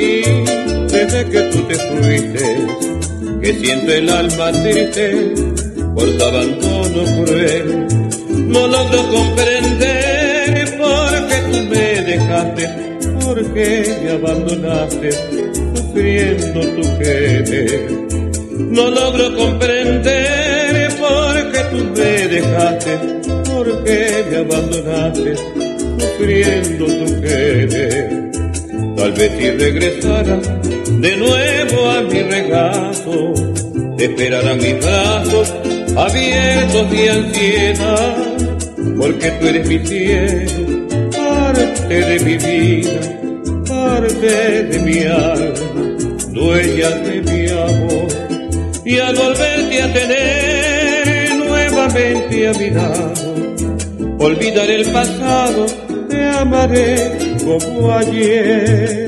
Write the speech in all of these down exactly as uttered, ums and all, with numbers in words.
mí desde que tú te fuiste, que siento el alma triste por tu abandono cruel. No logro comprender por qué tú me dejaste, por qué me abandonaste, sufriendo tu querer. No logro comprender por qué tú me dejaste, por qué me abandonaste, sufriendo tu querer. Tal vez si regresara de nuevo a mi regazo, te esperarán mis brazos abiertos de ansiedad, porque tú eres mi cielo, parte de mi vida, parte de mi alma, dueña de mi amor. Y al volverte a tener nuevamente a mi lado, olvidaré el pasado, te amaré como ayer.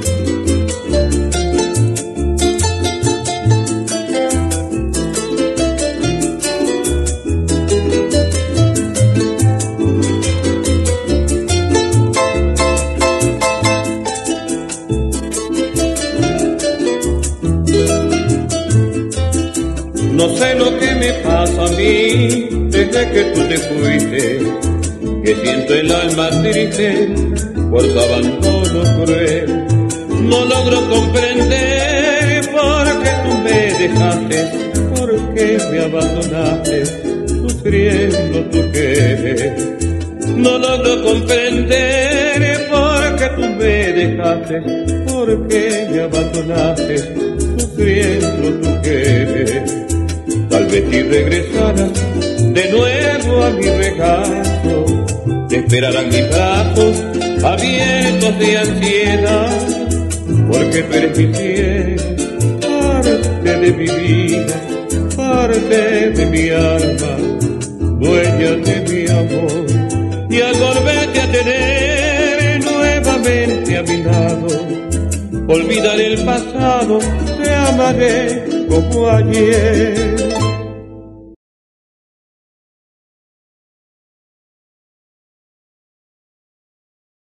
No sé lo que me pasa a mí desde que tú te fuiste, que siento el alma triste por tu abandono cruel. No logro comprender por qué tú me dejaste, por qué me abandonaste, sufriendo tu querer. No logro comprender por qué tú me dejaste, por qué me abandonaste, sufriendo tu querer. Tal vez si regresaras de nuevo a mi regazo, te esperarán mis brazos abiertos de ansiedad, porque tú eres mi cielo, parte de mi vida, parte de mi alma, dueña de mi amor. Y al volverte a tener nuevamente a mi lado, olvidaré el pasado, te amaré como ayer.